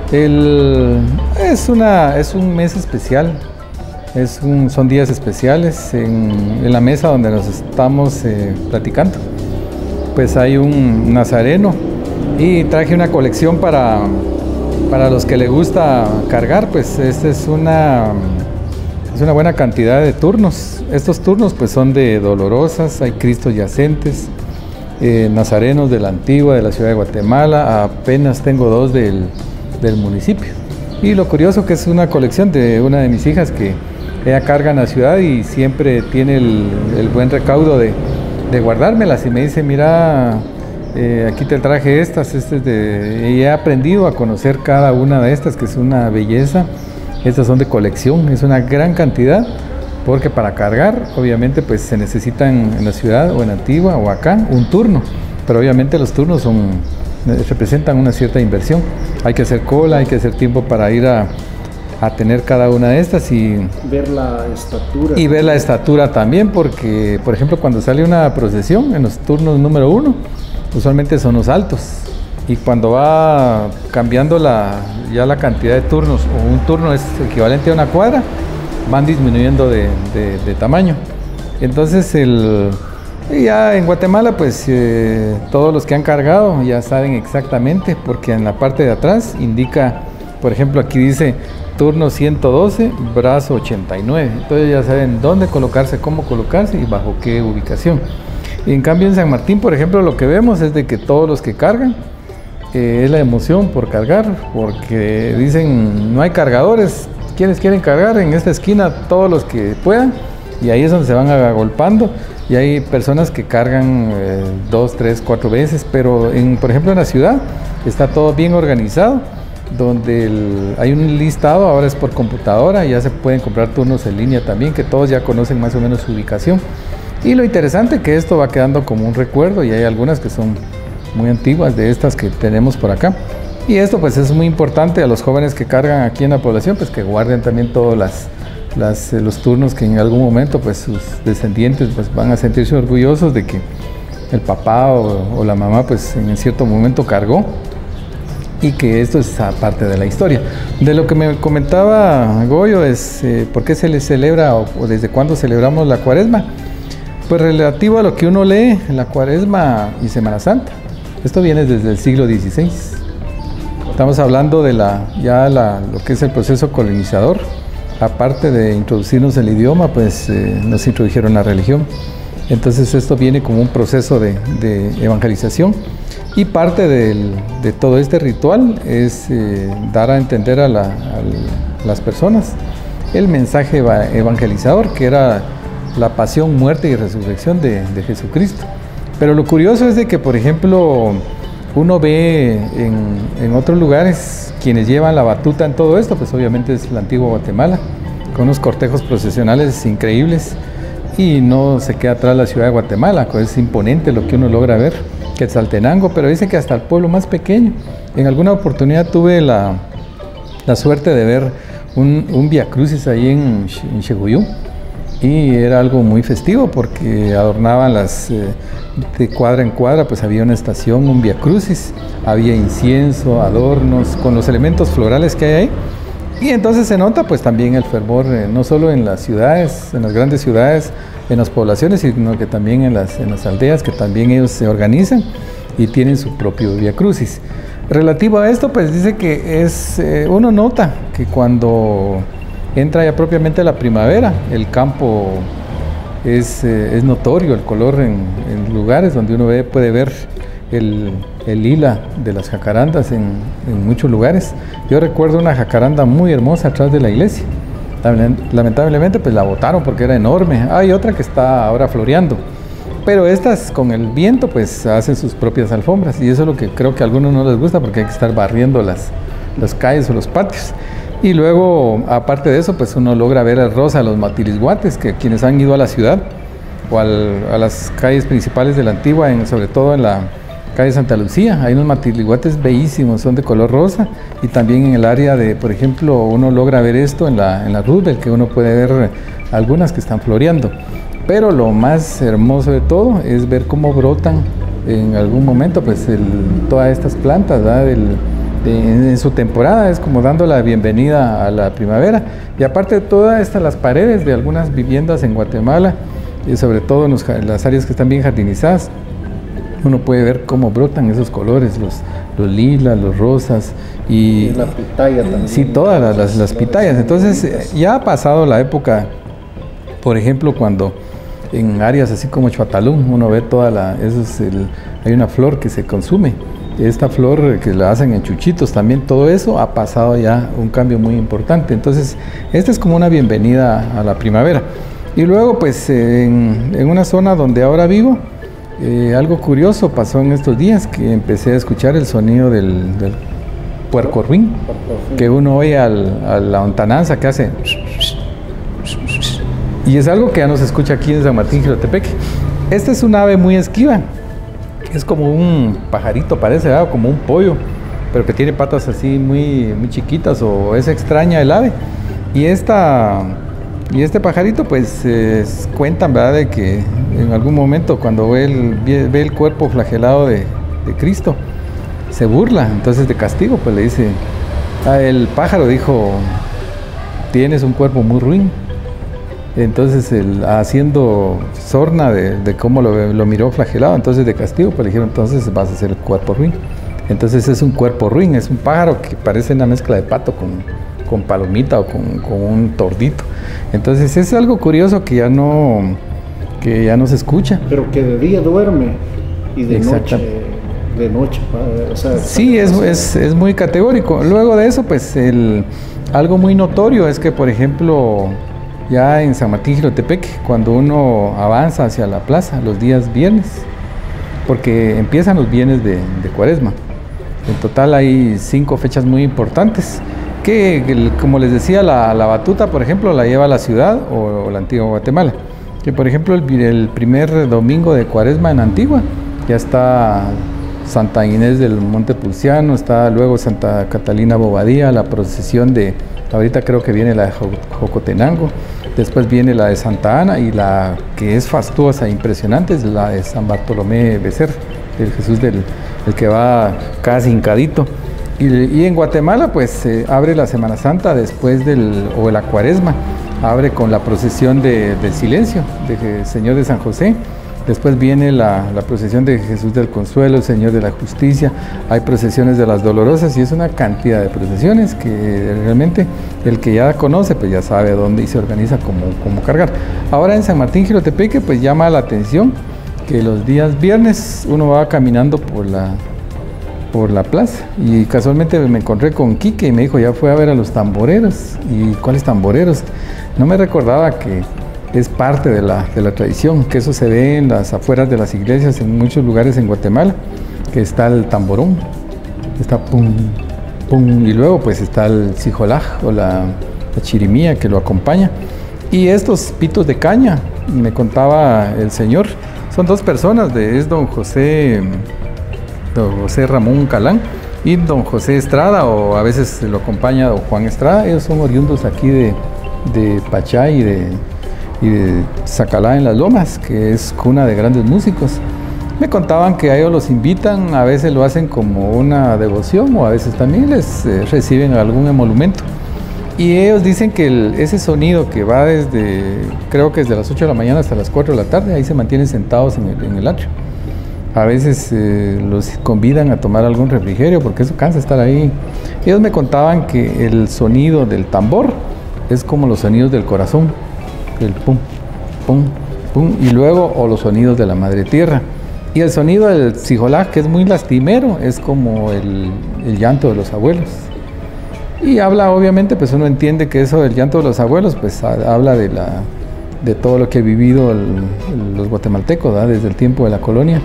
Es un mes especial, son días especiales en la mesa donde nos estamos platicando. Pues hay un nazareno y traje una colección para los que les gusta cargar. Pues esta es una buena cantidad de turnos. Estos turnos pues son de Dolorosas, hay Cristos yacentes, nazarenos de la Antigua, de la ciudad de Guatemala. Apenas tengo 2 del municipio. Y lo curioso que es una colección de una de mis hijas que ella carga en la ciudad y siempre tiene el buen recaudo de guardármelas, y me dice: mira, aquí te traje estas, y he aprendido a conocer cada una de estas, que es una belleza. Estas son de colección, es una gran cantidad, porque para cargar obviamente pues se necesitan en la ciudad o en Antigua o acá un turno, pero obviamente los turnos representan una cierta inversión. Hay que hacer cola, hay que hacer tiempo para ir a tener cada una de estas y ver la estatura. Y ver la estatura también, porque por ejemplo cuando sale una procesión en los turnos número 1, usualmente son los altos, y cuando va cambiando ya la cantidad de turnos, o un turno es equivalente a una cuadra, van disminuyendo de tamaño. Entonces ya en Guatemala pues todos los que han cargado ya saben exactamente, porque en la parte de atrás indica, por ejemplo aquí dice turno 112, brazo 89, entonces ya saben dónde colocarse, cómo colocarse y bajo qué ubicación. Y en cambio en San Martín, por ejemplo, lo que vemos es de que todos los que cargan, es la emoción por cargar, porque dicen: no hay cargadores, ¿quiénes quieren cargar? En esta esquina todos los que puedan, y ahí es donde se van agolpando, y hay personas que cargan 2, 3, 4 veces, pero por ejemplo en la ciudad está todo bien organizado, donde hay un listado, ahora es por computadora, ya se pueden comprar turnos en línea también, que todos ya conocen más o menos su ubicación. Y lo interesante es que esto va quedando como un recuerdo, y hay algunas que son muy antiguas de estas que tenemos por acá. Y esto pues es muy importante a los jóvenes que cargan aquí en la población, pues que guarden también todos los turnos, que en algún momento pues sus descendientes pues van a sentirse orgullosos de que el papá o la mamá pues en cierto momento cargó, y que esto es parte de la historia. De lo que me comentaba Goyo es por qué se le celebra o desde cuándo celebramos la Cuaresma. Pues relativo a lo que uno lee, la Cuaresma y Semana Santa, esto viene desde el siglo XVI. Estamos hablando de lo que es el proceso colonizador. Aparte de introducirnos el idioma, pues nos introdujeron la religión. Entonces esto viene como un proceso de evangelización, y parte de todo este ritual es dar a entender a las personas el mensaje evangelizador, que era la pasión, muerte y resurrección de Jesucristo. Pero lo curioso es de que, por ejemplo, uno ve en otros lugares quienes llevan la batuta en todo esto, pues obviamente es la antigua Guatemala, con unos cortejos procesionales increíbles, y no se queda atrás la ciudad de Guatemala, pues es imponente lo que uno logra ver, Quetzaltenango, pero dice que hasta el pueblo más pequeño. En alguna oportunidad tuve la suerte de ver un viacrucis ahí en Xeguyú, y era algo muy festivo porque adornaban de cuadra en cuadra, pues había una estación, un viacrucis, había incienso, adornos, con los elementos florales que hay ahí. Y entonces se nota pues también el fervor, no solo en las ciudades, en las grandes ciudades, en las poblaciones, sino que también en las aldeas, que también ellos se organizan y tienen su propio viacrucis. Relativo a esto, pues dice que uno nota que cuando entra ya propiamente la primavera, el campo es notorio, el color en lugares donde uno puede ver el lila de las jacarandas en muchos lugares. Yo recuerdo una jacaranda muy hermosa atrás de la iglesia. Lamentablemente pues la botaron porque era enorme. Hay otra que está ahora floreando, pero estas con el viento pues hacen sus propias alfombras, y eso es lo que creo que a algunos no les gusta, porque hay que estar barriendo las calles o los patios. Y luego, aparte de eso, pues uno logra ver el rosa, los matilisguates, que quienes han ido a la ciudad o a las calles principales de la Antigua, sobre todo en la calle Santa Lucía, hay unos matilisguates bellísimos, son de color rosa. Y también en el área de, por ejemplo, uno logra ver esto en la Roosevelt, que uno puede ver algunas que están floreando. Pero lo más hermoso de todo es ver cómo brotan en algún momento pues todas estas plantas, ¿verdad? en su temporada, es como dando la bienvenida a la primavera. Y aparte de todas estas, las paredes de algunas viviendas en Guatemala, y sobre todo en las áreas que están bien jardinizadas, uno puede ver cómo brotan esos colores, los lilas, los rosas y la pitaya también. Sí, todas las pitayas. Entonces ya ha pasado la época, por ejemplo, cuando en áreas así como Chuatalún uno ve hay una flor que se consume. Esta flor que la hacen en chuchitos también, todo eso ha pasado ya un cambio muy importante. Entonces esta es como una bienvenida a la primavera. Y luego pues en una zona donde ahora vivo, algo curioso pasó en estos días, que empecé a escuchar el sonido del puerco ruin, que uno oye a la lontananza que hace, y es algo que ya no se escucha aquí en San Martín Jilotepeque. Esta es un ave muy esquiva, es como un pajarito, parece, ¿verdad? Como un pollo, pero que tiene patas así muy, muy chiquitas, o es extraña el ave. Y este pajarito, pues cuentan, ¿verdad?, de que en algún momento cuando ve el cuerpo flagelado de Cristo, se burla. Entonces de castigo, pues le dice, el pájaro dijo, tienes un cuerpo muy ruin. Entonces haciendo sorna de cómo lo miró flagelado, entonces de castigo, pues le dijeron, entonces vas a ser el cuerpo ruin. Entonces es un cuerpo ruin, es un pájaro que parece una mezcla de pato con palomita o con un tordito. Entonces es algo curioso que ya no se escucha. Pero que de día duerme y de noche, o sea, sí, es muy categórico. Luego de eso, pues algo muy notorio es que, por ejemplo, ya en San Martín Jilotepeque, cuando uno avanza hacia la plaza los días viernes, porque empiezan los viernes de Cuaresma. En total hay 5 fechas muy importantes, que como les decía, la batuta, por ejemplo, la lleva la ciudad o la antigua Guatemala. Que por ejemplo el primer domingo de Cuaresma en Antigua ya está Santa Inés del Monte Pulciano, está luego Santa Catalina Bobadilla, la procesión ahorita creo que viene la de Jocotenango, después viene la de Santa Ana, y la que es fastuosa e impresionante es la de San Bartolomé Becer, el Jesús el que va casi hincadito. Y en Guatemala pues abre la Semana Santa después o la Cuaresma, abre con la procesión del silencio de Señor de San José. Después viene la procesión de Jesús del Consuelo, el Señor de la Justicia. Hay procesiones de las Dolorosas, y es una cantidad de procesiones que realmente el que ya conoce pues ya sabe dónde, y se organiza cómo cargar. Ahora en San Martín Jilotepeque pues llama la atención que los días viernes uno va caminando por la plaza, y casualmente me encontré con Quique y me dijo, ya fue a ver a los tamboreros. ¿Y cuáles tamboreros? No me recordaba que es parte de la tradición, que eso se ve en las afueras de las iglesias en muchos lugares en Guatemala, que está el tamborón, está pum, pum, y luego pues está el sijolaj o la chirimía que lo acompaña. Y estos pitos de caña, me contaba el señor, son 2 personas, es don José Ramón Calán y don José Estrada, o a veces lo acompaña don Juan Estrada. Ellos son oriundos aquí de Pachá y de Zacalá en las Lomas, que es cuna de grandes músicos. Me contaban que a ellos los invitan, a veces lo hacen como una devoción, o a veces también les reciben algún emolumento. Y ellos dicen que ese sonido que va creo que desde las 8 de la mañana hasta las 4 de la tarde, ahí se mantienen sentados en el atrio. A veces los convidan a tomar algún refrigerio porque eso cansa estar ahí. Ellos me contaban que el sonido del tambor es como los sonidos del corazón, el pum, pum, pum, y luego o los sonidos de la madre tierra. Y el sonido del sijolaj, que es muy lastimero, es como el llanto de los abuelos. Y habla, obviamente, pues uno entiende que eso del llanto de los abuelos, pues habla de todo lo que han vivido los guatemaltecos, ¿verdad? Desde el tiempo de la colonia.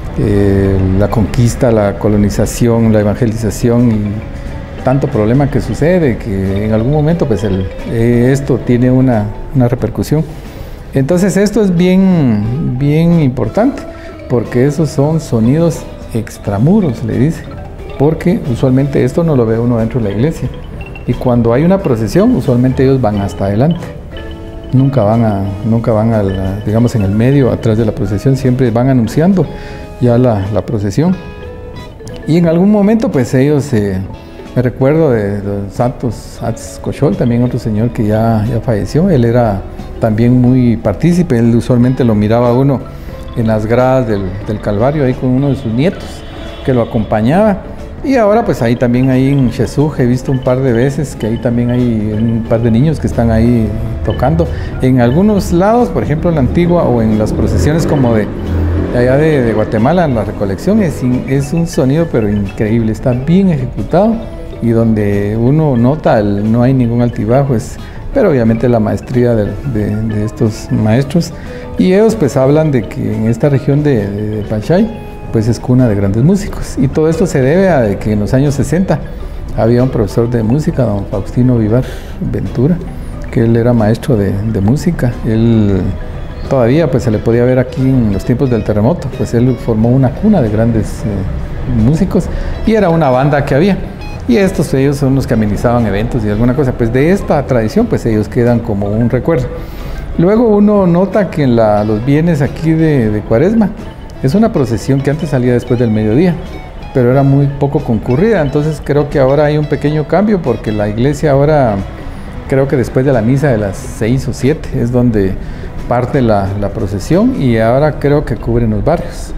La conquista, la colonización, la evangelización, y tanto problema que sucede que en algún momento pues esto tiene una repercusión. Entonces esto es bien importante, porque esos son sonidos extramuros, le dice, porque usualmente esto no lo ve uno dentro de la iglesia, y cuando hay una procesión usualmente ellos van hasta adelante. Nunca van digamos, en el medio, atrás de la procesión, siempre van anunciando ya la procesión. Y en algún momento pues ellos Me recuerdo de Don Santos Cochol, también otro señor que ya falleció. Él era también muy partícipe, él usualmente lo miraba a uno en las gradas del Calvario, ahí con uno de sus nietos, que lo acompañaba. Y ahora pues ahí también, ahí en Chesuj, he visto un par de veces que ahí también hay un par de niños que están ahí tocando. En algunos lados, por ejemplo en la Antigua o en las procesiones como de allá de Guatemala, en la recolección, es un sonido pero increíble, está bien ejecutado. Y donde uno nota, no hay ningún altibajo, pero obviamente la maestría de estos maestros. Y ellos pues hablan de que en esta región de Panchay pues es cuna de grandes músicos. Y todo esto se debe a que en los años 60 había un profesor de música, don Faustino Vivar Ventura, que él era maestro de música. Él todavía pues se le podía ver aquí en los tiempos del terremoto, pues él formó una cuna de grandes músicos y era una banda que había. Y ellos son los que amenizaban eventos y alguna cosa, pues de esta tradición pues ellos quedan como un recuerdo. Luego uno nota que en los viernes aquí de Cuaresma es una procesión que antes salía después del mediodía, pero era muy poco concurrida, entonces creo que ahora hay un pequeño cambio porque la iglesia ahora, creo que después de la misa de las 6 o 7 es donde parte la procesión y ahora creo que cubren los barrios.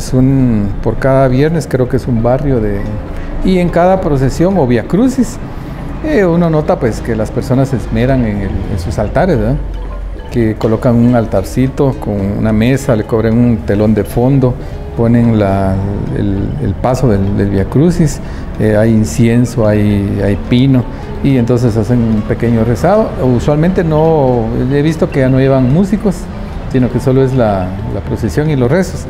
Por cada viernes creo que es un barrio y en cada procesión o vía crucis uno nota pues que las personas se esmeran en sus altares, ¿verdad? Que colocan un altarcito con una mesa, le cobran un telón de fondo, ponen el paso del vía crucis, hay incienso, hay pino y entonces hacen un pequeño rezado. Usualmente no, he visto que ya no llevan músicos, sino que solo es la procesión y los rezos.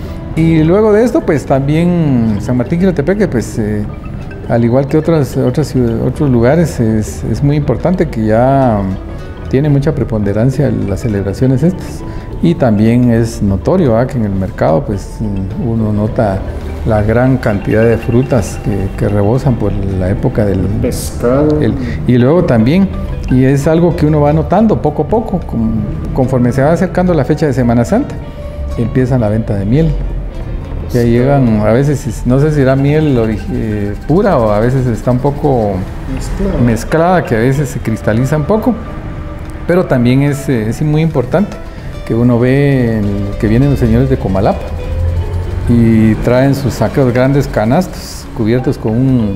Y luego de esto, pues también San Martín Jilotepeque, pues al igual que otros lugares, es muy importante que ya tiene mucha preponderancia las celebraciones estas. Y también es notorio que en el mercado, pues uno nota la gran cantidad de frutas que rebosan por la época del pescado. Y luego también, y es algo que uno va notando poco a poco, conforme se va acercando la fecha de Semana Santa, empieza la venta de miel. Ya llegan, a veces, no sé si era miel pura o a veces está un poco mezclada, que a veces se cristaliza un poco, pero también es muy importante que uno ve que vienen los señores de Comalapa y traen sus sacos grandes canastos cubiertos con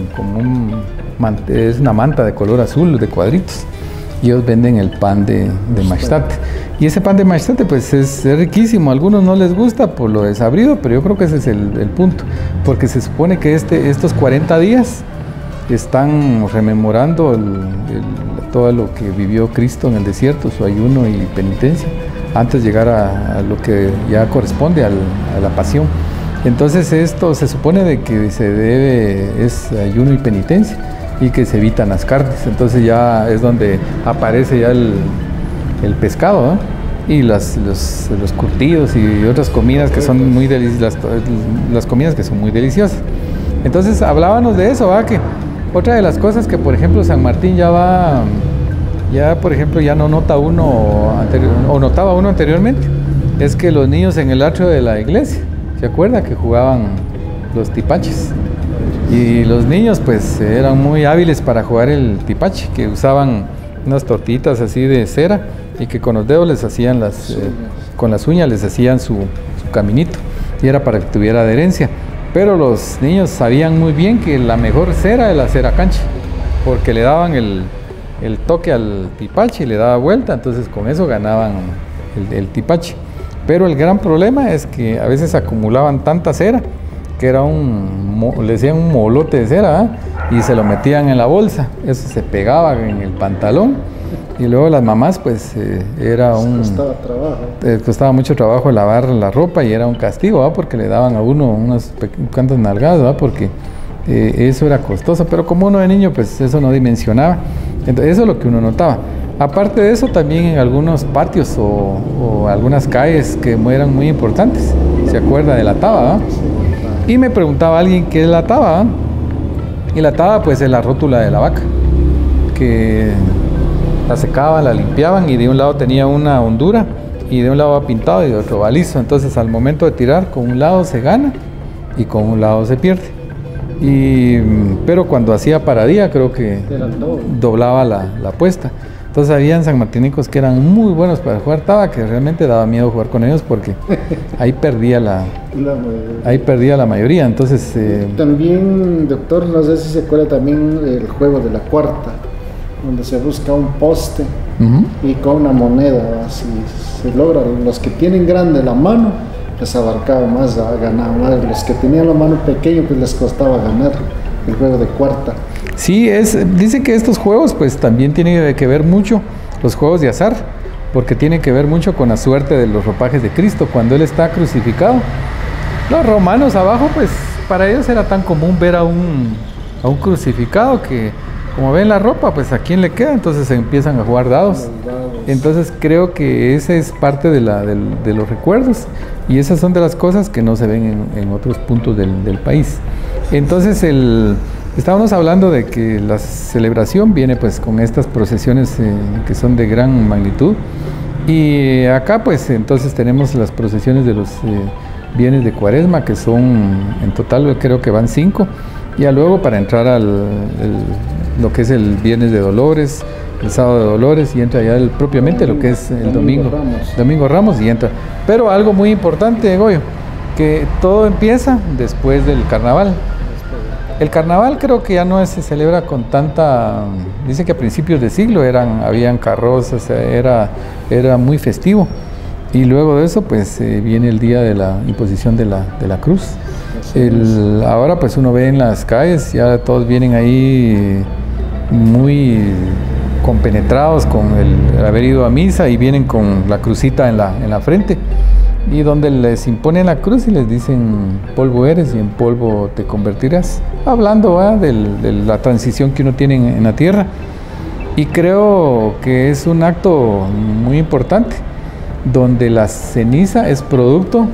es una manta de color azul de cuadritos y ellos venden el pan de machtate. Y ese pan de machtate pues es riquísimo, a algunos no les gusta por lo desabrido, pero yo creo que ese es el punto, porque se supone que estos 40 días están rememorando todo lo que vivió Cristo en el desierto, su ayuno y penitencia, antes de llegar a lo que ya corresponde a la pasión. Entonces esto se supone de que es ayuno y penitencia y que se evitan las carnes, entonces ya es donde aparece ya el pescado, ¿no? Y los curtidos y otras comidas que son muy deliciosas, las comidas que son muy deliciosas. Entonces hablábamos de eso, que otra de las cosas que por ejemplo San Martín ya por ejemplo ya no nota uno o notaba uno anteriormente, es que los niños en el atrio de la iglesia, ¿se acuerda que jugaban los tipaches? Y los niños pues eran muy hábiles para jugar el tipache, que usaban unas tortitas así de cera y que con los dedos les hacían con las uñas les hacían su caminito y era para que tuviera adherencia. Pero los niños sabían muy bien que la mejor cera es la cera cancha, porque le daban el toque al tipache y le daba vuelta, entonces con eso ganaban el tipache. Pero el gran problema es que a veces acumulaban tanta cera que era le decían un molote de cera, y se lo metían en la bolsa, eso se pegaba en el pantalón y luego las mamás pues costaba mucho trabajo lavar la ropa y era un castigo, porque le daban a uno unas cuantas nalgadas, porque eso era costoso, pero como uno de niño pues eso no dimensionaba. Entonces eso es lo que uno notaba. Aparte de eso, también en algunos patios o algunas calles que eran muy importantes, se acuerda de la taba, y me preguntaba alguien qué es la taba, y la taba pues es la rótula de la vaca, que la secaban, la limpiaban y de un lado tenía una hondura y de un lado va pintado y de otro va liso. Entonces al momento de tirar, con un lado se gana y con un lado se pierde. Pero cuando hacía paradía creo que doblaba la apuesta. Entonces habían sanmartínicos que eran muy buenos para jugar taba, que realmente daba miedo jugar con ellos porque ahí perdía la mayoría. Entonces también, doctor, no sé si se acuerda también el juego de la cuarta, donde se busca un poste y con una moneda, si se logra, los que tienen grande la mano les abarcaba más, ganaban más, los que tenían la mano pequeña pues les costaba ganar el juego de cuarta. Sí, dice que estos juegos pues también tienen que ver mucho, los juegos de azar, porque tienen que ver mucho con la suerte de los ropajes de Cristo cuando Él está crucificado. Los romanos abajo pues para ellos era tan común ver a un crucificado que como ven la ropa pues a quién le queda, entonces se empiezan a jugar dados. Entonces creo que esa es parte de los recuerdos y esas son de las cosas que no se ven en otros puntos del país. Entonces estábamos hablando de que la celebración viene pues con estas procesiones que son de gran magnitud y acá pues entonces tenemos las procesiones de los viernes de Cuaresma, que son en total creo que van 5, y ya luego para entrar lo que es el Viernes de Dolores, el Sábado de Dolores, y entra ya propiamente lo que es el Domingo Ramos y entra. Pero algo muy importante, Goyo, que todo empieza después del carnaval. El carnaval creo que ya no se celebra con tanta... Dice que a principios de siglo habían carrozas, era muy festivo. Y luego de eso pues viene el día de la imposición de la cruz. Ahora pues uno ve en las calles, ya todos vienen ahí muy compenetrados con el haber ido a misa y vienen con la crucita en la frente. Y donde les imponen la cruz y les dicen polvo eres y en polvo te convertirás, hablando de la transición que uno tiene en la tierra. Y creo que es un acto muy importante, donde la ceniza es producto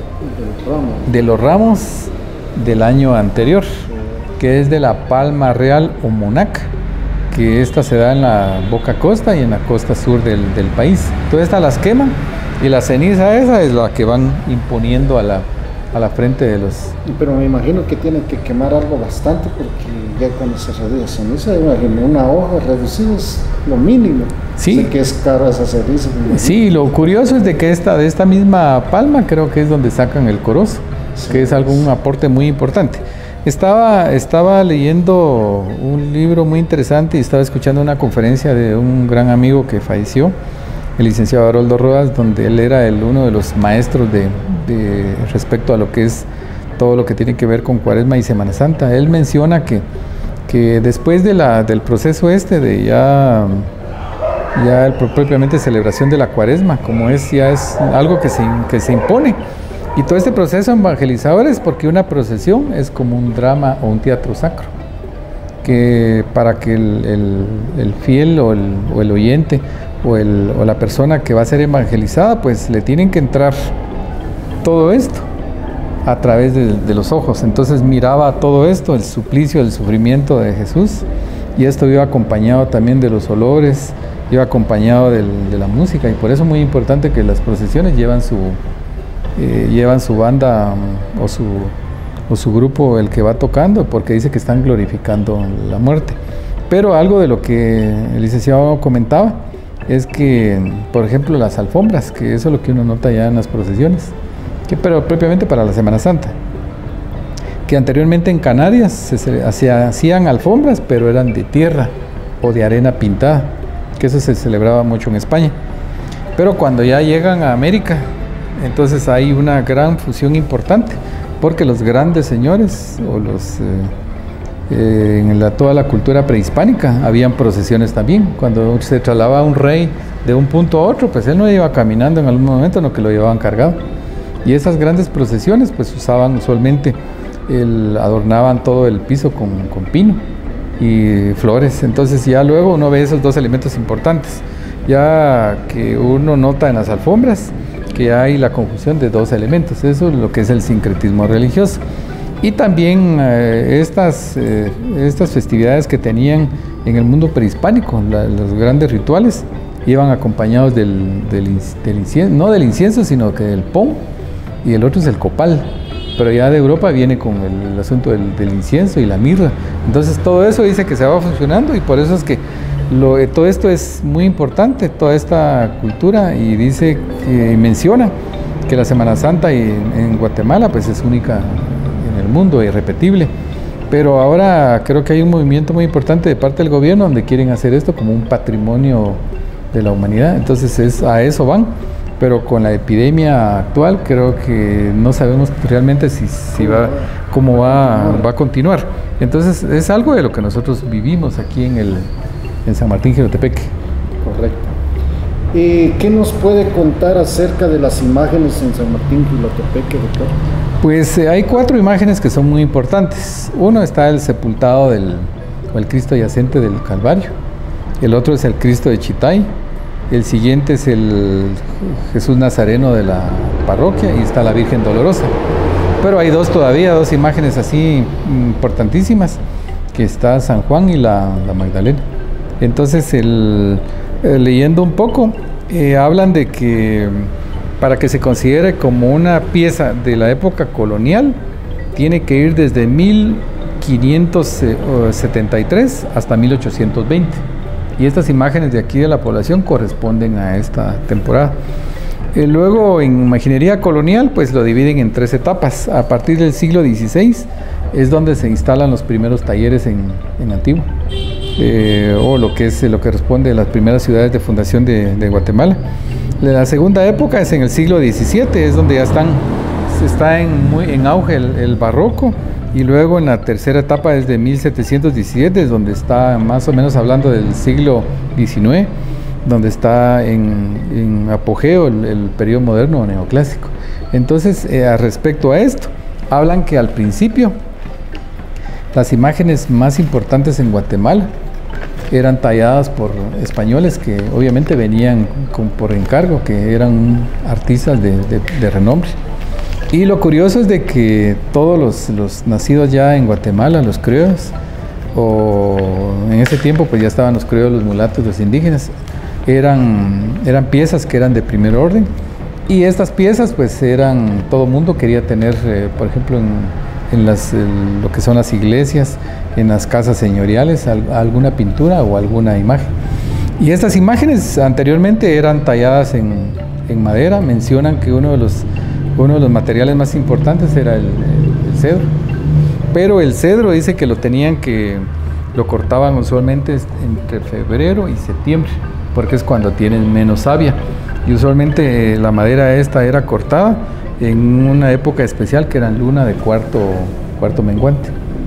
de los ramos del año anterior, que es de la palma real o monaca, que esta se da en la boca costa y en la costa sur del país. Entonces estas las queman y la ceniza esa es la que van imponiendo a la frente de los... Pero me imagino que tienen que quemar algo bastante, porque ya cuando se reduce ceniza, imagino una hoja reducida es lo mínimo. Sí. Sé que es cara esa ceniza. Sí, lo curioso es de que de esta misma palma creo que es donde sacan el corozo, sí, que es un aporte muy importante. Estaba leyendo un libro muy interesante y estaba escuchando una conferencia de un gran amigo que falleció, el licenciado Haroldo Rodas, donde él era uno de los maestros respecto a lo que es todo lo que tiene que ver con Cuaresma y Semana Santa. Él menciona que después del proceso de ya propiamente celebración de la Cuaresma, como ya es algo que se impone, y todo este proceso evangelizador es porque una procesión es como un drama o un teatro sacro, que para que el fiel o el oyente o la persona que va a ser evangelizada, pues le tienen que entrar todo esto a través de los ojos. Entonces miraba todo esto, el suplicio, el sufrimiento de Jesús, y esto iba acompañado también de los olores, iba acompañado de la música, y por eso es muy importante que las procesiones llevan su banda o su grupo, el que va tocando, porque dice que están glorificando la muerte. Pero algo de lo que el licenciado comentaba es que, por ejemplo, las alfombras, que eso es lo que uno nota ya en las procesiones, pero propiamente para la Semana Santa, que anteriormente en Canarias se hacían alfombras, pero eran de tierra o de arena pintada, que eso se celebraba mucho en España. Pero cuando ya llegan a América, entonces hay una gran fusión importante, porque los grandes señores o toda la cultura prehispánica habían procesiones también. Cuando se trasladaba un rey de un punto a otro, pues él no iba caminando en algún momento, sino que lo llevaban cargado. Y esas grandes procesiones pues usaban usualmente, adornaban todo el piso con pino y flores. Entonces ya luego uno ve esos dos elementos importantes, ya que uno nota en las alfombras que hay la conjunción de dos elementos. Eso es lo que es el sincretismo religioso. Y también estas festividades que tenían en el mundo prehispánico, los grandes rituales, iban acompañados del incienso, no del incienso, sino que del pón, y el otro es el copal. pero ya de Europa viene con el asunto del incienso y la mirra. Entonces todo eso dice que se va funcionando, y por eso es que todo esto es muy importante, toda esta cultura, y dice que menciona que la Semana Santa en Guatemala pues es única en el mundo, irrepetible. Pero ahora creo que hay un movimiento muy importante de parte del gobierno donde quieren hacer esto como un patrimonio de la humanidad. Entonces a eso van, pero con la epidemia actual creo que no sabemos realmente cómo va a continuar. Entonces es algo de lo que nosotros vivimos aquí en San Martín Jilotepeque. Correcto. ¿Qué nos puede contar acerca de las imágenes en San Martín Jilotepeque, doctor? Pues hay 4 imágenes que son muy importantes. Uno está el sepultado o el Cristo yacente del Calvario. El otro es el Cristo de Chitay. El siguiente es el Jesús Nazareno de la parroquia, y está la Virgen Dolorosa. Pero hay dos imágenes así importantísimas, que está San Juan y la Magdalena. Entonces, leyendo un poco, hablan de que para que se considere como una pieza de la época colonial, tiene que ir desde 1573 hasta 1820. Y estas imágenes de aquí de la población corresponden a esta temporada. Luego, en imaginería colonial, pues lo dividen en 3 etapas. A partir del siglo XVI es donde se instalan los primeros talleres en Antigua, o lo que responde a las primeras ciudades de fundación de Guatemala. La segunda época es en el siglo XVII, es donde ya está en auge el barroco, y luego en la tercera etapa es de 1717, es donde está más o menos hablando del siglo XIX, donde está en apogeo el periodo moderno o neoclásico. Entonces, respecto a esto, hablan que al principio las imágenes más importantes en Guatemala eran talladas por españoles que obviamente venían por encargo, que eran artistas de renombre. Y lo curioso es de que todos los nacidos ya en Guatemala, los criollos, o en ese tiempo pues ya estaban los criollos, los mulatos, los indígenas, eran piezas que eran de primer orden, y estas piezas pues todo mundo quería tener, por ejemplo, en lo que son las iglesias, en las casas señoriales, alguna pintura o alguna imagen. Y estas imágenes anteriormente eran talladas en madera. Mencionan que uno de los materiales más importantes era el cedro, pero el cedro dice que lo cortaban usualmente entre febrero y septiembre, porque es cuando tienen menos savia, y usualmente la madera esta era cortada en una época especial que era luna de cuarto menguante,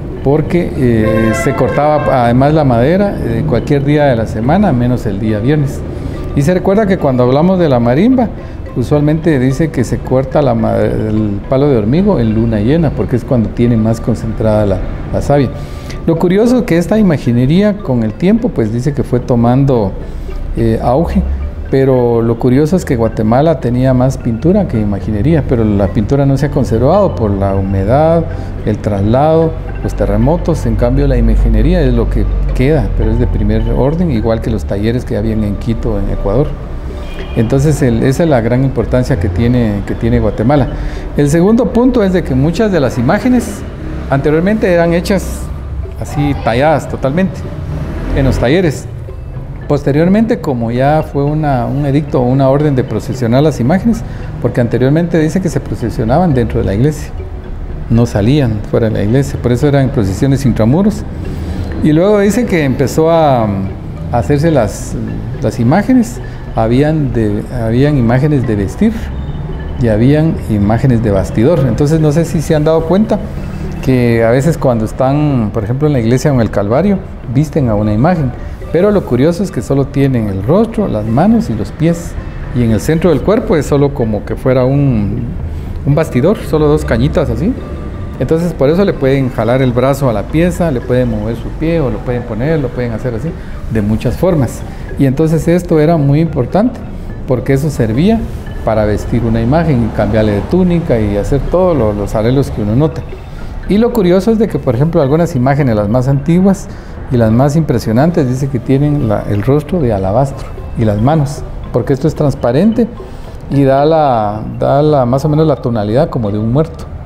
porque se cortaba además la madera cualquier día de la semana, menos el día viernes. Y se recuerda que cuando hablamos de la marimba, usualmente dice que se corta el palo de hormigo en luna llena, porque es cuando tiene más concentrada la savia. Lo curioso es que esta imaginería con el tiempo pues dice que fue tomando auge, pero lo curioso es que Guatemala tenía más pintura que imaginería, pero la pintura no se ha conservado por la humedad, el traslado, los terremotos. En cambio la imaginería es lo que queda, pero es de primer orden, igual que los talleres que habían en Quito, en Ecuador. Entonces esa es la gran importancia que tiene Guatemala. El segundo punto es de que muchas de las imágenes anteriormente eran hechas así, talladas totalmente en los talleres. Posteriormente, como ya fue un edicto o una orden de procesionar las imágenes, porque anteriormente dice que se procesionaban dentro de la iglesia, no salían fuera de la iglesia, por eso eran procesiones intramuros. Y luego dice que empezó a hacerse las imágenes, habían imágenes de vestir y habían imágenes de bastidor. Entonces no sé si se han dado cuenta que a veces cuando están, por ejemplo, en la iglesia o en el Calvario, visten a una imagen, pero lo curioso es que solo tienen el rostro, las manos y los pies, y en el centro del cuerpo es solo como que fuera un bastidor, solo 2 cañitas así. Entonces por eso le pueden jalar el brazo a la pieza, le pueden mover su pie, o lo pueden poner, lo pueden hacer así, de muchas formas. Y entonces esto era muy importante, porque eso servía para vestir una imagen, y cambiarle de túnica y hacer todos los arreglos que uno nota. Y lo curioso es de que, por ejemplo, algunas imágenes, las más antiguas y las más impresionantes, dice que tienen el rostro de alabastro y las manos, porque esto es transparente y da más o menos la tonalidad como de un muerto.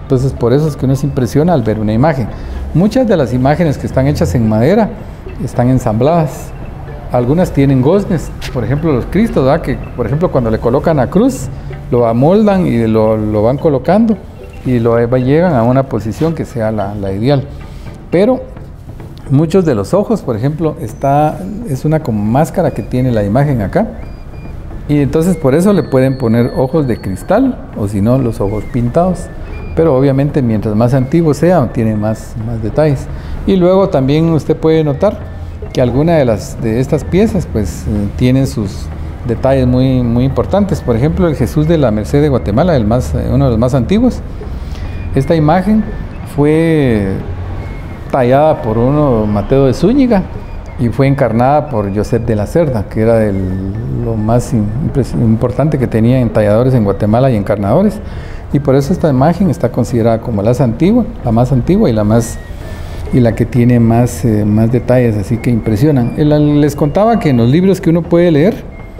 Entonces por eso es que uno se impresiona al ver una imagen. Muchas de las imágenes que están hechas en madera están ensambladas. Algunas tienen goznes, por ejemplo los Cristos, ¿verdad? Que por ejemplo cuando le colocan a cruz, lo amoldan y lo van colocando y llegan a una posición que sea la ideal. Pero muchos de los ojos, por ejemplo, es una como máscara que tiene la imagen acá. Y entonces por eso le pueden poner ojos de cristal o si no los ojos pintados. Pero obviamente mientras más antiguo sea, tiene más detalles. Y luego también usted puede notar que alguna de estas piezas pues tienen sus detalles muy importantes. Por ejemplo, el Jesús de la Merced de Guatemala, uno de los más antiguos. Esta imagen fue tallada por Mateo de Zúñiga y fue encarnada por Josep de la Cerda, que era lo más importante que tenía en talladores en Guatemala y encarnadores. Y por eso esta imagen está considerada como la más antigua y la que tiene más detalles, así que impresionan. Les contaba que en los libros que uno puede leer,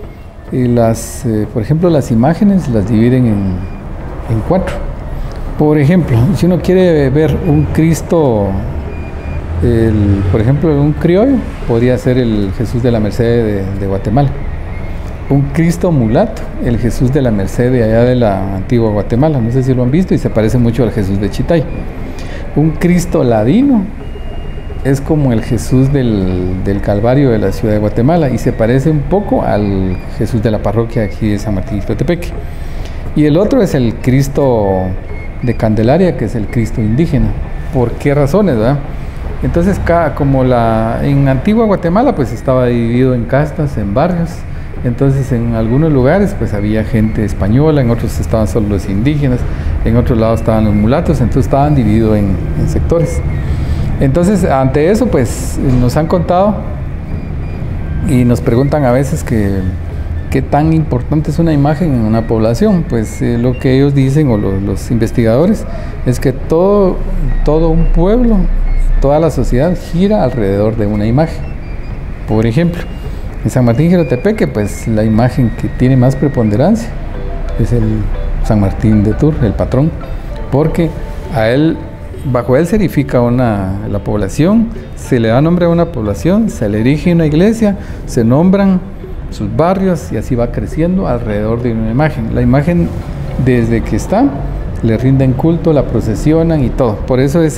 por ejemplo, las imágenes las dividen en 4. Por ejemplo, si uno quiere ver un Cristo, por ejemplo, un criollo, podría ser el Jesús de la Merced de Guatemala. Un Cristo mulato, el Jesús de la Merced de allá de la antigua Guatemala, no sé si lo han visto y se parece mucho al Jesús de Chitay. Un Cristo ladino es como el Jesús del Calvario de la ciudad de Guatemala y se parece un poco al Jesús de la parroquia aquí de San Martín Ixcotepeque. Y el otro es el Cristo de Candelaria, que es el Cristo indígena. ¿Por qué razones, verdad? Entonces, en antigua Guatemala pues estaba dividido en castas, en barrios. Entonces en algunos lugares pues había gente española, en otros estaban solo los indígenas, en otros lados estaban los mulatos, entonces estaban divididos en sectores. Entonces ante eso pues nos han contado y nos preguntan a veces qué tan importante es una imagen en una población. Pues lo que ellos dicen o los investigadores es que todo un pueblo, toda la sociedad gira alrededor de una imagen. Por ejemplo, en San Martín Ixcotepeque, pues la imagen que tiene más preponderancia es el San Martín de Tours, el patrón, porque bajo él se edifica la población, se le da nombre a una población, se le erige una iglesia, se nombran sus barrios y así va creciendo alrededor de una imagen. La imagen, desde que está, le rinden culto, la procesionan y todo. Por eso es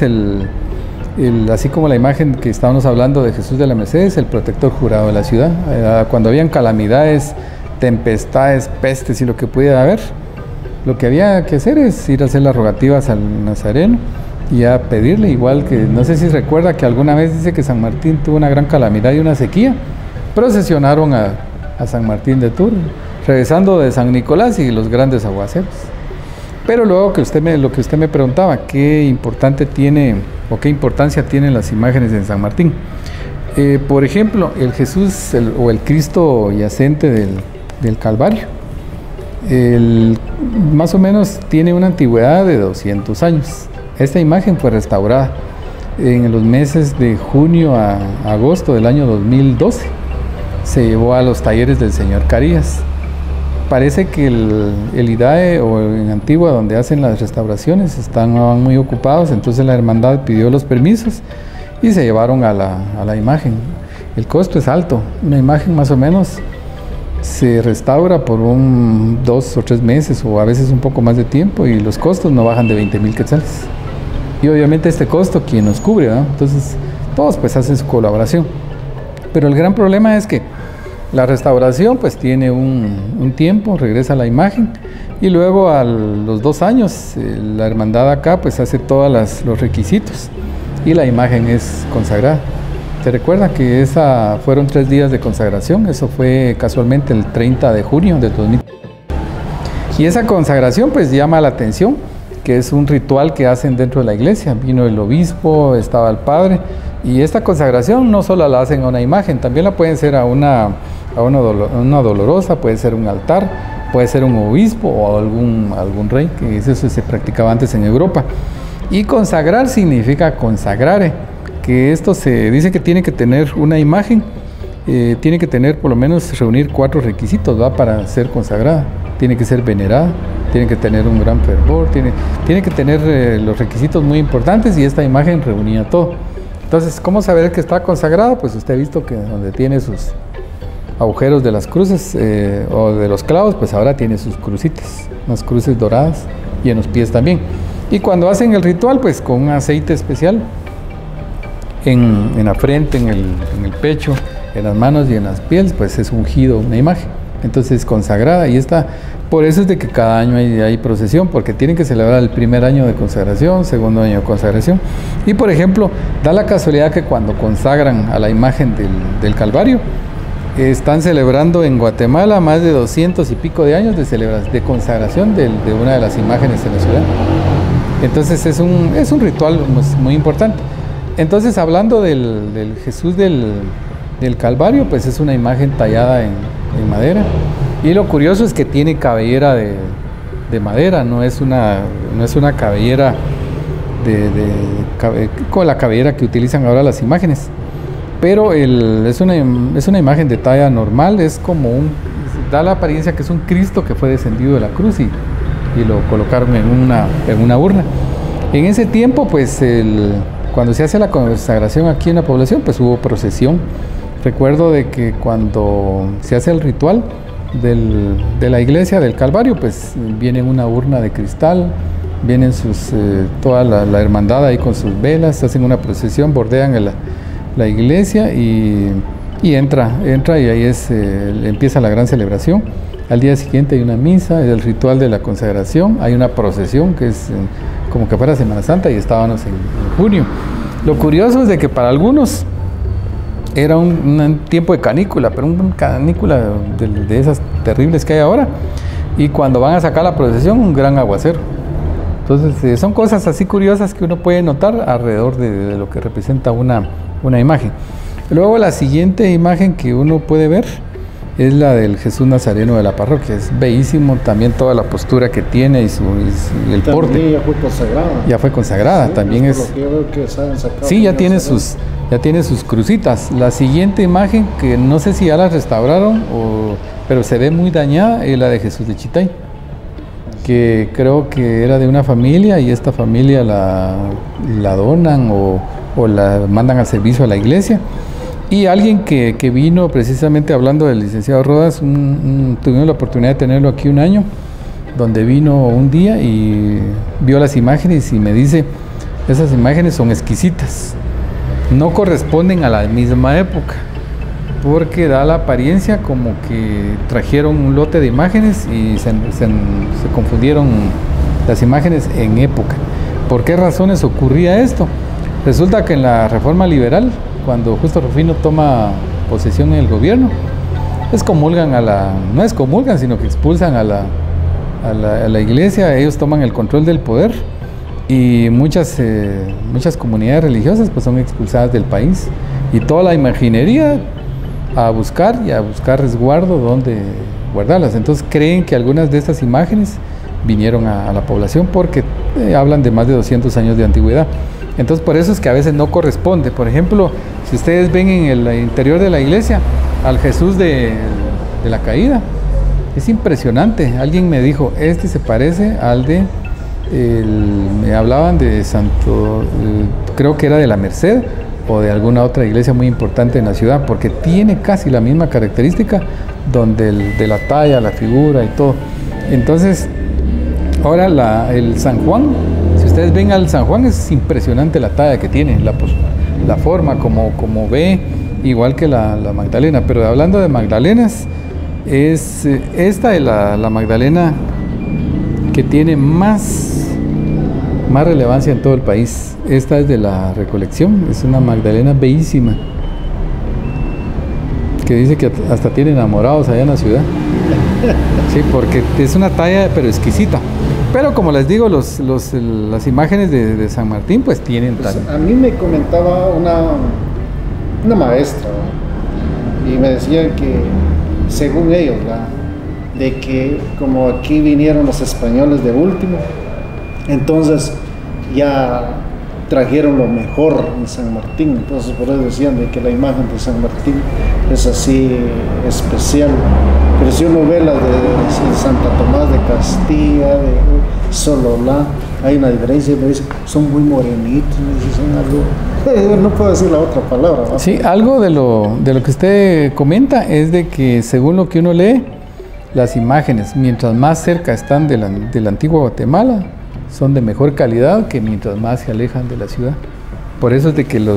así como la imagen que estábamos hablando de Jesús de la Merced, es el protector jurado de la ciudad. Cuando habían calamidades, tempestades, pestes y lo que pudiera haber, lo que había que hacer es ir a hacer las rogativas al Nazareno y a pedirle, igual que, no sé si recuerda que alguna vez dice que San Martín tuvo una gran calamidad y una sequía, procesionaron a San Martín de Tours, regresando de San Nicolás y los grandes aguaceros. Pero luego lo que usted me preguntaba, ¿qué importancia tienen las imágenes en San Martín? Por ejemplo, el Jesús o el Cristo yacente del Calvario, más o menos tiene una antigüedad de 200 años. Esta imagen fue restaurada en los meses de junio a agosto del año 2012. Se llevó a los talleres del señor Carías. Parece que el IDAE o en Antigua, donde hacen las restauraciones, están muy ocupados, entonces la hermandad pidió los permisos y se llevaron a la imagen. El costo es alto, una imagen más o menos se restaura por 2 o 3 meses o a veces un poco más de tiempo y los costos no bajan de 20,000 quetzales. Y obviamente este costo, ¿quién nos cubre? ¿No? Entonces todos pues hacen su colaboración. Pero el gran problema es que la restauración pues tiene un tiempo, regresa la imagen y luego a los 2 años la hermandad acá pues hace todos los requisitos y la imagen es consagrada. ¿Se recuerda que fueron 3 días de consagración? Eso fue casualmente el 30 de junio del 2000. Y esa consagración pues llama la atención, que es un ritual que hacen dentro de la iglesia. Vino el obispo, estaba el padre, y esta consagración no solo la hacen a una imagen, también la pueden hacer a una dolorosa, puede ser un altar, puede ser un obispo o algún rey, que eso se practicaba antes en Europa. Y consagrar significa consagrare, que esto se dice que tiene que tener una imagen, tiene que tener por lo menos reunir 4 requisitos, ¿va? Para ser consagrada. Tiene que ser venerada, tiene que tener un gran fervor, tiene que tener los requisitos muy importantes, y esta imagen reunía todo. Entonces, ¿cómo saber que está consagrada? Pues usted ha visto que donde tiene sus agujeros de las cruces o de los clavos, pues ahora tiene sus crucitas, unas cruces doradas, y en los pies también. Y cuando hacen el ritual, pues con un aceite especial en la frente, en el pecho, en las manos y en las pieles, pues es ungido una imagen. Entonces consagrada, y está, por eso es de que cada año hay procesión, porque tienen que celebrar el primer año de consagración, segundo año de consagración. Y por ejemplo, da la casualidad que cuando consagran a la imagen del Calvario, están celebrando en Guatemala más de 200 y pico de años de consagración de una de las imágenes en la ciudad. Entonces es un ritual muy importante. Entonces, hablando del Jesús del Calvario, pues es una imagen tallada en madera, y lo curioso es que tiene cabellera de madera, no es una cabellera con la cabellera que utilizan ahora las imágenes, pero es una imagen de talla normal, es como da la apariencia que es un Cristo que fue descendido de la cruz y lo colocaron en una urna. En ese tiempo, pues cuando se hace la consagración aquí en la población, pues hubo procesión. Recuerdo de que cuando se hace el ritual de la iglesia del Calvario, pues viene una urna de cristal, vienen toda la hermandad ahí con sus velas, hacen una procesión, bordean la iglesia y entra y ahí empieza la gran celebración. Al día siguiente hay una misa, el ritual de la consagración, hay una procesión que es como que fuera Semana Santa, y estábamos en junio. Lo curioso es de que para algunos era un tiempo de canícula, pero una canícula de esas terribles que hay ahora, y cuando van a sacar la procesión, un gran aguacero. Entonces son cosas así curiosas que uno puede notar alrededor de lo que representa una imagen. Luego la siguiente imagen que uno puede ver es la del Jesús Nazareno de la parroquia. Es bellísimo también toda la postura que tiene y el porte. Ya fue consagrada. Ya fue consagrada, sí, también es. Yo veo que sí, ya tiene sus crucitas. La siguiente imagen, que no sé si ya la restauraron, pero se ve muy dañada, es la de Jesús de Chitay, que creo que era de una familia, y esta familia la donan o la mandan al servicio a la iglesia. Y alguien que vino precisamente hablando del licenciado Rodas, tuvimos la oportunidad de tenerlo aquí un año, donde vino un día y vio las imágenes y me dice, esas imágenes son exquisitas, no corresponden a la misma época, porque da la apariencia como que trajeron un lote de imágenes y se confundieron las imágenes en época. ¿Por qué razones ocurría esto? Resulta que en la Reforma Liberal, cuando Justo Rufino toma posesión en el gobierno, no excomulgan, sino que expulsan a la iglesia. Ellos toman el control del poder, y muchas comunidades religiosas pues son expulsadas del país, y toda la imaginería a buscar resguardo donde guardarlas. Entonces creen que algunas de estas imágenes vinieron a la población, porque hablan de más de 200 años de antigüedad. Entonces por eso es que a veces no corresponde. Por ejemplo, si ustedes ven en el interior de la iglesia al Jesús de la Caída, es impresionante. Alguien me dijo, este se parece al me hablaban de Santo, creo que era de la Merced o de alguna otra iglesia muy importante en la ciudad, porque tiene casi la misma característica, de la talla, la figura y todo. Entonces, ahora el San Juan, si ustedes ven al San Juan, es impresionante la talla que tiene, la forma, como ve, igual que la Magdalena. Pero hablando de Magdalenas, es esta de la Magdalena que tiene más relevancia en todo el país. Esta es de la Recolección, es una Magdalena bellísima, que dice que hasta tiene enamorados allá en la ciudad. Sí, porque es una talla pero exquisita. Pero como les digo, las imágenes de San Martín pues tienen pues a mí me comentaba una maestra, ¿no? Y me decían que según ellos, ¿no?, de que como aquí vinieron los españoles de último, entonces ya trajeron lo mejor en San Martín, entonces por eso decían de que la imagen de San Martín es así especial. Pero si uno ve la de Santa Tomás de Castilla, de Sololá, hay una diferencia, me dicen, son muy morenitos, me dicen, son algo, no puedo decir la otra palabra, ¿no? Sí, algo de lo que usted comenta es de que según lo que uno lee, las imágenes, mientras más cerca están de la antigua Guatemala, son de mejor calidad que mientras más se alejan de la ciudad. Por eso es de que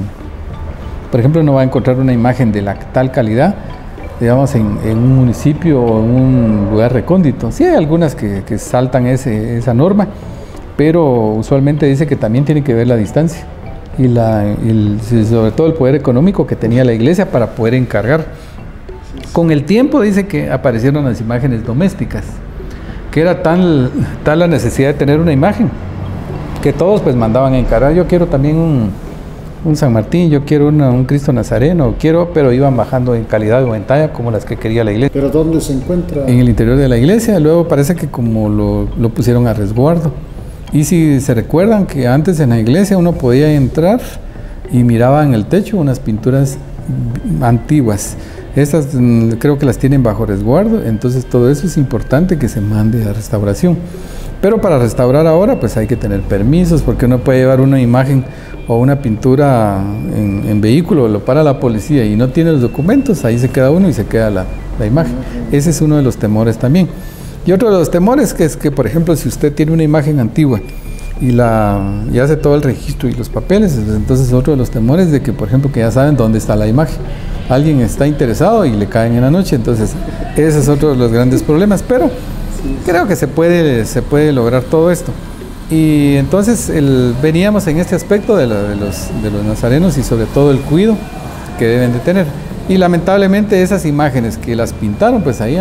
por ejemplo, uno va a encontrar una imagen de la tal calidad, digamos, en un municipio o en un lugar recóndito. Sí hay algunas que saltan esa norma, pero usualmente dice que también tiene que ver la distancia y sobre todo el poder económico que tenía la iglesia para poder encargar. Con el tiempo dice que aparecieron las imágenes domésticas, que era tal la necesidad de tener una imagen, que todos pues mandaban a encargar, yo quiero también un San Martín, yo quiero un Cristo Nazareno, pero iban bajando en calidad o en talla como las que quería la iglesia. ¿Pero dónde se encuentra? En el interior de la iglesia, luego parece que como lo pusieron a resguardo. Y si se recuerdan que antes en la iglesia uno podía entrar y miraba en el techo unas pinturas antiguas. Estas creo que las tienen bajo resguardo, entonces todo eso es importante que se mande a restauración. Pero para restaurar ahora pues hay que tener permisos, porque uno puede llevar una imagen o una pintura en vehículo, lo para la policía y no tiene los documentos, ahí se queda uno y se queda la imagen. Ese es uno de los temores también. Y otro de los temores es que, por ejemplo, si usted tiene una imagen antigua y hace todo el registro y los papeles, entonces otro de los temores de que, por ejemplo, que ya saben dónde está la imagen. Alguien está interesado y le caen en la noche, entonces ese es otro de los grandes problemas, pero creo que se puede lograr todo esto. Y entonces veníamos en este aspecto de los nazarenos y sobre todo el cuidado que deben de tener. Y lamentablemente esas imágenes que las pintaron, pues ahí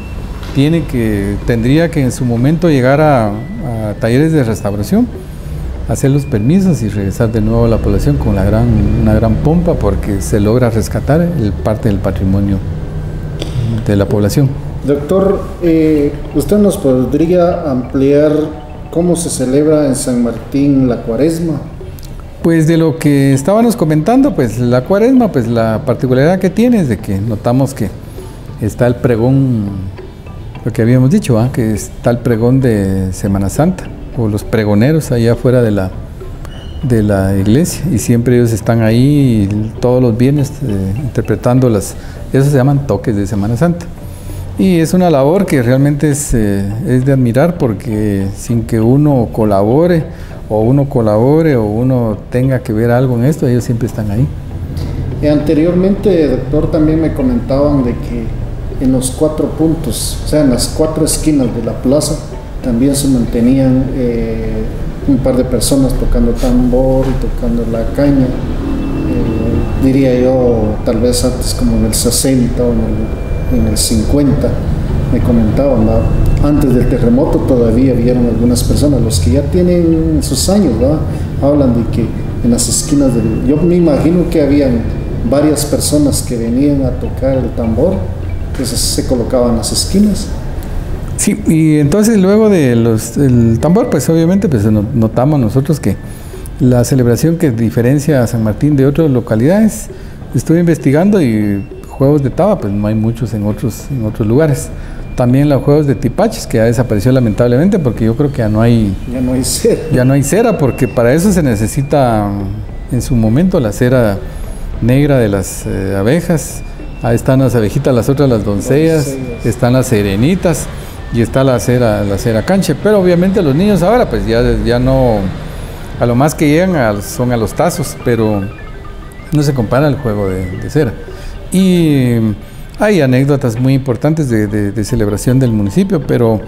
tendría que en su momento llegar a talleres de restauración, hacer los permisos y regresar de nuevo a la población con una gran pompa, porque se logra rescatar parte del patrimonio de la población. Doctor, ¿usted nos podría ampliar cómo se celebra en San Martín la Cuaresma? Pues de lo que estábamos comentando, pues la Cuaresma, pues la particularidad que tiene es de que notamos que está el pregón, lo que habíamos dicho, que está el pregón de Semana Santa, o los pregoneros allá afuera de la iglesia, y siempre ellos están ahí todos los viernes interpretando eso se llaman toques de Semana Santa. Y es una labor que realmente es de admirar, porque sin que uno colabore o uno tenga que ver algo en esto, ellos siempre están ahí. Anteriormente, doctor, también me comentaban de que en los 4 puntos, o sea, en las 4 esquinas de la plaza, también se mantenían un par de personas tocando tambor y tocando la caña. Diría yo, tal vez antes como en el 60 o en el 50, me comentaban, ¿verdad? Antes del terremoto todavía vieron algunas personas, los que ya tienen sus años, ¿verdad? Hablan de que en las esquinas yo me imagino que habían varias personas que venían a tocar el tambor, que se colocaban en las esquinas. Sí, y entonces luego del tambor, pues obviamente pues notamos nosotros que la celebración que diferencia a San Martín de otras localidades, estuve investigando y juegos de taba, pues no hay muchos en otros lugares. También los juegos de tipaches, que ya desapareció lamentablemente, porque yo creo que ya no hay cera. Ya no hay cera, porque para eso se necesita en su momento la cera negra de las abejas. Ahí están las abejitas, las otras las doncellas, están las serenitas y está la cera canche. Pero obviamente los niños ahora pues ya no, a lo más que llegan son a los tazos, pero no se compara al juego de cera. Y hay anécdotas muy importantes de celebración del municipio, pero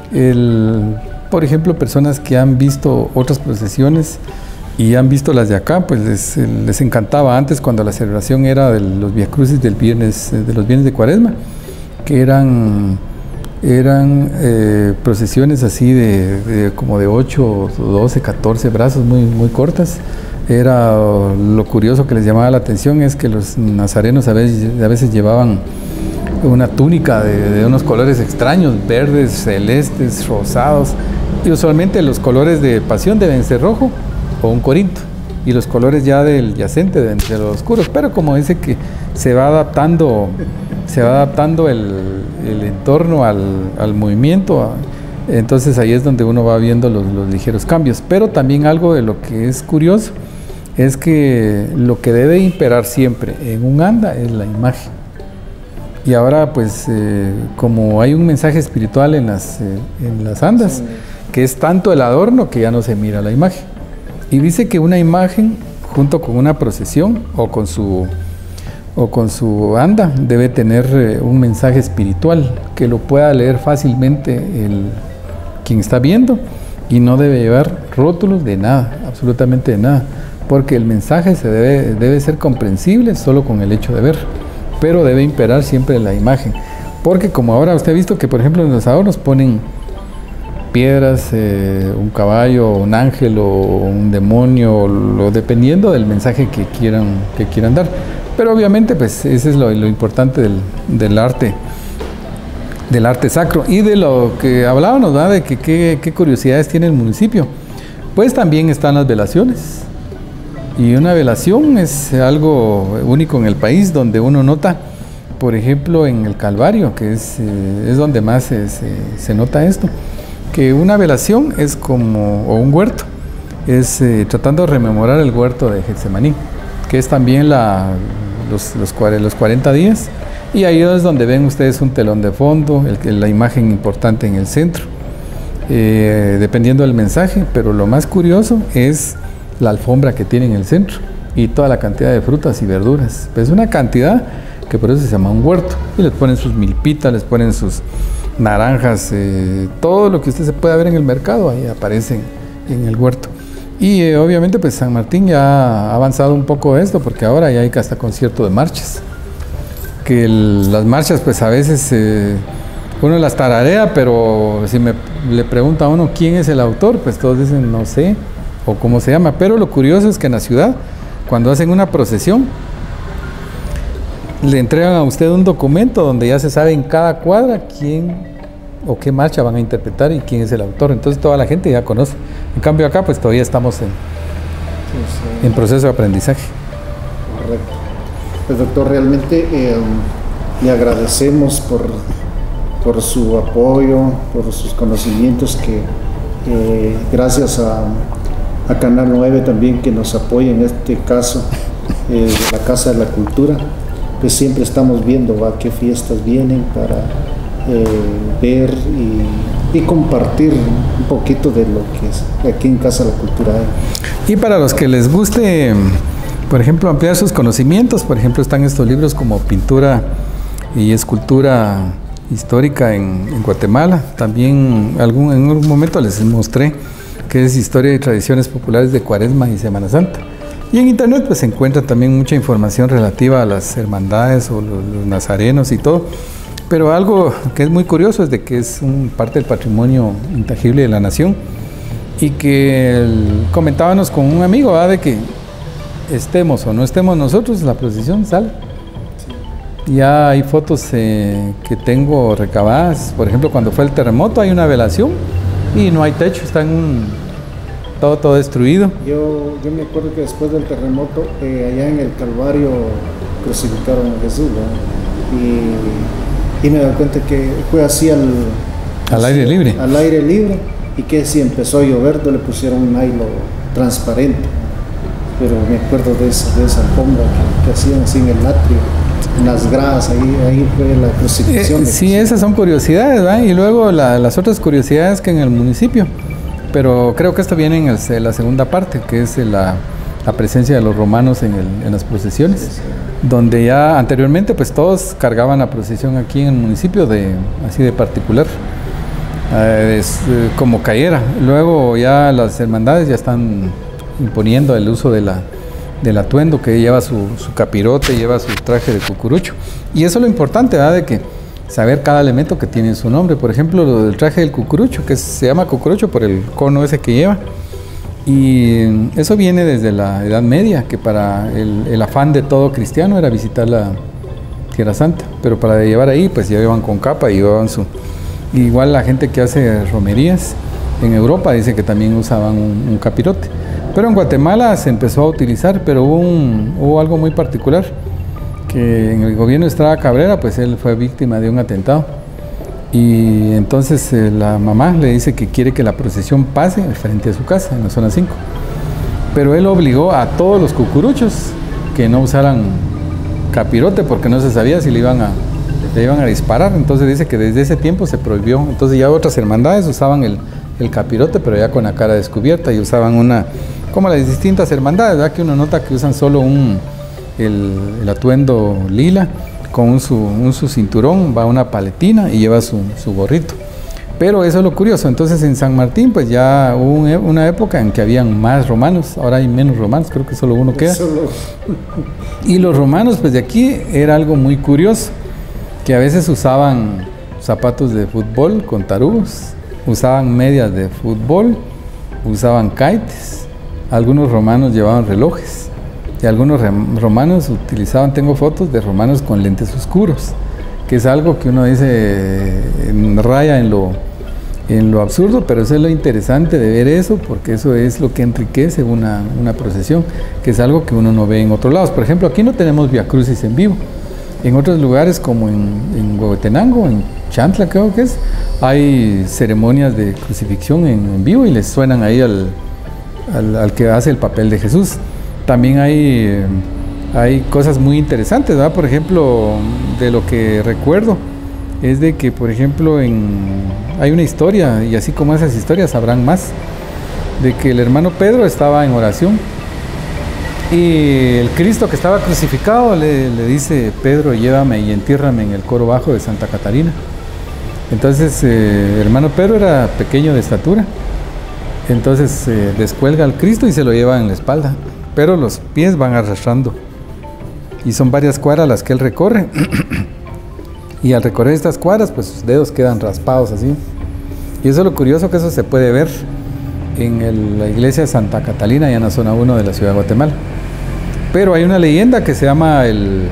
por ejemplo, personas que han visto otras procesiones y han visto las de acá, pues les encantaba antes, cuando la celebración era de los viacrucis de los viernes de Cuaresma, que eran procesiones así como de 8, 12, 14 brazos, muy, muy cortas. Lo curioso que les llamaba la atención es que los nazarenos a veces llevaban una túnica de unos colores extraños, verdes, celestes, rosados, y usualmente los colores de pasión deben ser rojo o un corinto, y los colores ya del yacente de los oscuros, pero como dice que se va adaptando el entorno al movimiento, entonces ahí es donde uno va viendo los ligeros cambios. Pero también algo de lo que es curioso es que lo que debe imperar siempre en un anda es la imagen. Y ahora pues como hay un mensaje espiritual en las andas, que es tanto el adorno que ya no se mira la imagen. Y dice que una imagen junto con una procesión o con su anda debe tener un mensaje espiritual que lo pueda leer fácilmente quien está viendo, y no debe llevar rótulos de nada, absolutamente de nada, porque el mensaje debe ser comprensible solo con el hecho de ver, pero debe imperar siempre la imagen, porque como ahora usted ha visto que por ejemplo en los adornos ponen piedras, un caballo, un ángel o un demonio, dependiendo del mensaje que quieran dar. Pero obviamente pues ese es lo importante del arte sacro. Y de lo que hablábamos, ¿verdad? De que qué curiosidades tiene el municipio, pues también están las velaciones, y una velación es algo único en el país, donde uno nota, por ejemplo en el Calvario, que es donde más se nota esto, que una velación es como, o un huerto, es tratando de rememorar el huerto de Getsemaní, que es también los 40 días, y ahí es donde ven ustedes un telón de fondo, la imagen importante en el centro, dependiendo del mensaje, pero lo más curioso es la alfombra que tiene en el centro, y toda la cantidad de frutas y verduras, es una cantidad que por eso se llama un huerto, y les ponen sus milpitas, les ponen sus naranjas, todo lo que usted se pueda ver en el mercado, ahí aparece en el huerto. Y obviamente pues San Martín ya ha avanzado un poco esto, porque ahora ya hay hasta concierto de marchas, que las marchas pues a veces uno las tararea, pero si le pregunta a uno quién es el autor, pues todos dicen no sé, o cómo se llama. Pero lo curioso es que en la ciudad, cuando hacen una procesión, le entregan a usted un documento donde ya se sabe en cada cuadra quién o qué marcha van a interpretar y quién es el autor. Entonces toda la gente ya conoce. En cambio acá pues todavía estamos en proceso de aprendizaje. Correcto. Pues doctor, realmente le agradecemos por su apoyo, por sus conocimientos, que gracias a Canal 9 también, que nos apoya en este caso de la Casa de la Cultura. Pues siempre estamos viendo a qué fiestas vienen para ver y compartir un poquito de lo que es aquí en Casa de la Cultura. Y para los que les guste, por ejemplo, ampliar sus conocimientos, por ejemplo, están estos libros como Pintura y Escultura Histórica en Guatemala. También en algún momento les mostré que es Historia y Tradiciones Populares de Cuaresma y Semana Santa. Y en internet pues se encuentra también mucha información relativa a las hermandades o los nazarenos y todo. Pero algo que es muy curioso es de que es parte del patrimonio intangible de la nación, y que comentábamos con un amigo, ¿verdad?, de que estemos o no estemos nosotros, la procesión sale. Ya hay fotos que tengo recabadas, por ejemplo cuando fue el terremoto hay una velación y no hay techo, está en todo destruido. Yo me acuerdo que después del terremoto, allá en el Calvario crucificaron a Jesús, y me doy cuenta que fue así al aire libre. Al aire libre, y que si empezó a llover, le pusieron un hilo transparente. Pero me acuerdo de esa alfombra que hacían así en el atrio, en las gradas, ahí fue la crucifixión. Sí, esas son curiosidades, ¿verdad? Y luego las otras curiosidades que en el municipio. Pero creo que esto viene en la segunda parte, que es la presencia de los romanos en las procesiones, donde ya anteriormente pues todos cargaban la procesión aquí en el municipio así de particular, como cayera. Luego ya las hermandades ya están imponiendo el uso del atuendo, que lleva su capirote, lleva su traje de cucurucho. Y eso es lo importante, ¿verdad?, de que saber cada elemento que tiene su nombre. Por ejemplo, lo del traje del cucurucho, que se llama cucurucho por el cono ese que lleva. Y eso viene desde la Edad Media, que para el afán de todo cristiano era visitar la Tierra Santa. Pero para llevar ahí, pues ya iban con capa y llevaban igual la gente que hace romerías en Europa dice que también usaban un capirote. Pero en Guatemala se empezó a utilizar, pero hubo algo muy particular, que en el gobierno de Estrada Cabrera, pues él fue víctima de un atentado. Y entonces la mamá le dice que quiere que la procesión pase frente a su casa, en la zona 5. Pero él obligó a todos los cucuruchos que no usaran capirote, porque no se sabía si le iban a disparar. Entonces dice que desde ese tiempo se prohibió. Entonces ya otras hermandades usaban el capirote, pero ya con la cara descubierta, y usaban como las distintas hermandades, ¿verdad? Que uno nota que usan solo el atuendo lila, con su cinturón, va una paletina y lleva su gorrito. Pero eso es lo curioso. Entonces en San Martín pues ya hubo una época en que habían más romanos, ahora hay menos romanos, creo que solo uno queda. Y los romanos pues de aquí era algo muy curioso, que a veces usaban zapatos de fútbol con tarugos, usaban medias de fútbol, usaban kites, algunos romanos llevaban relojes y algunos romanos utilizaban, tengo fotos de romanos con lentes oscuros, que es algo que uno dice raya en lo absurdo, pero eso es lo interesante de ver eso, porque eso es lo que enriquece una procesión, que es algo que uno no ve en otros lados. Por ejemplo, aquí no tenemos Vía Crucis en vivo. En otros lugares como en Huehuetenango, en Chantla creo que es, hay ceremonias de crucifixión en vivo y les suenan ahí al que hace el papel de Jesús. También hay cosas muy interesantes, ¿verdad? Por ejemplo, de lo que recuerdo es de que, por ejemplo, hay una historia, y así como esas historias habrán más, de que el hermano Pedro estaba en oración y el Cristo que estaba crucificado le dice: Pedro, llévame y entiérrame en el coro bajo de Santa Catarina. Entonces el hermano Pedro era pequeño de estatura, entonces descuelga al Cristo y se lo lleva en la espalda, pero los pies van arrastrando. Y son varias cuadras las que él recorre. Y al recorrer estas cuadras, pues sus dedos quedan raspados así. Y eso es lo curioso, que eso se puede ver en la iglesia de Santa Catalina, allá en la zona 1 de la ciudad de Guatemala. Pero hay una leyenda que se llama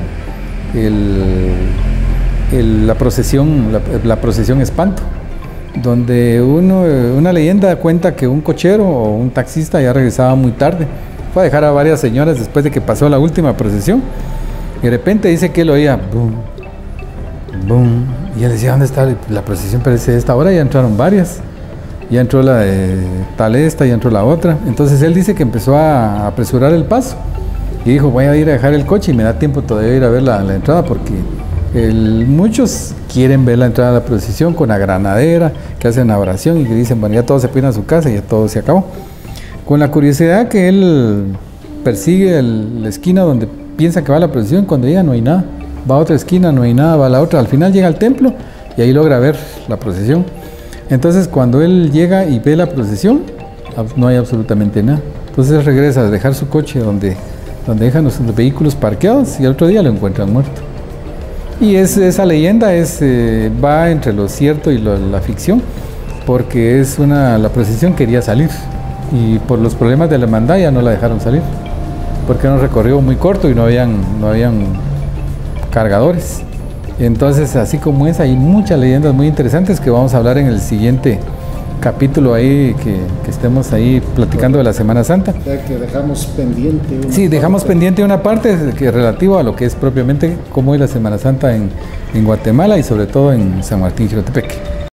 la procesión espanto, donde una leyenda cuenta que un cochero o un taxista ya regresaba muy tarde. Fue a dejar a varias señoras después de que pasó la última procesión. Y de repente dice que él oía boom, boom, y él decía: ¿dónde está la procesión? Parece de esta hora, ya entraron varias, ya entró la de tal esta, ya entró la otra. Entonces él dice que empezó a apresurar el paso y dijo: voy a ir a dejar el coche y me da tiempo todavía de ir a ver la entrada, porque muchos quieren ver la entrada de la procesión con la granadera, que hacen la oración y que dicen: bueno, ya todos se pueden a su casa y ya todo se acabó. Con la curiosidad que él persigue la esquina donde piensa que va la procesión, cuando llega no hay nada. Va a otra esquina, no hay nada, va a la otra. Al final llega al templo y ahí logra ver la procesión. Entonces cuando él llega y ve la procesión, no hay absolutamente nada. Entonces él regresa a dejar su coche donde dejan los vehículos parqueados y al otro día lo encuentran muerto. Y esa leyenda va entre lo cierto y la ficción, porque la procesión quería salir y por los problemas de la hermandad ya no la dejaron salir, porque era un recorrido muy corto y no habían cargadores. Entonces, así como es, hay muchas leyendas muy interesantes que vamos a hablar en el siguiente capítulo ahí, que estemos ahí platicando de la Semana Santa. Ya que dejamos pendiente una Sí, dejamos pendiente una parte que es relativo a lo que es propiamente cómo es la Semana Santa en Guatemala y sobre todo en San Martín, Jirotepec.